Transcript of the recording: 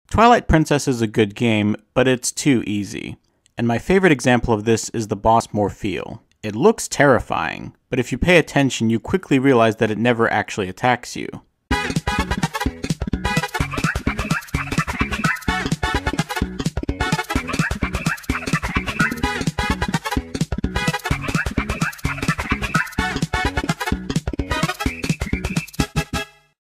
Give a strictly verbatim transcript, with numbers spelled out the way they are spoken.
Twilight Princess is a good game, but it's too easy. And my favorite example of this is the boss Morpheal. It looks terrifying, but if you pay attention, you quickly realize that it never actually attacks you.